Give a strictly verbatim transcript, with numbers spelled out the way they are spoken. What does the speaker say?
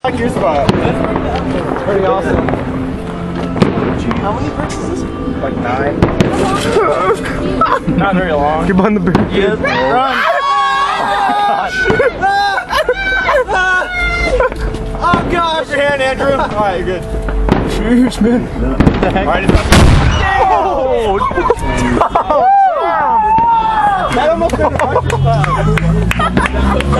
I like your spot. Pretty awesome. How many purchases? Like nine. Not very long. Get behind the bear. Yes. Run. Oh gosh. Your hand, Andrew. Alright, you're good. Cheers, man. Alright, it's up. Oh! That almost got a